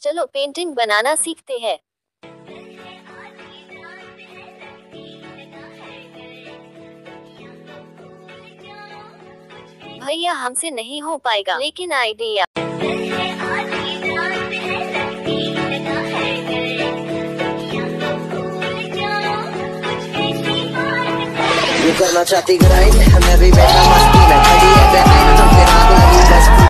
चलो पेंटिंग बनाना सीखते हैं। भैया हमसे नहीं हो पाएगा, लेकिन आइडिया। करना चाहती ग्राइंड, मैं भी बैठा मस्ती में, खड़ी है बैठा, हम फिर आग लगी बस।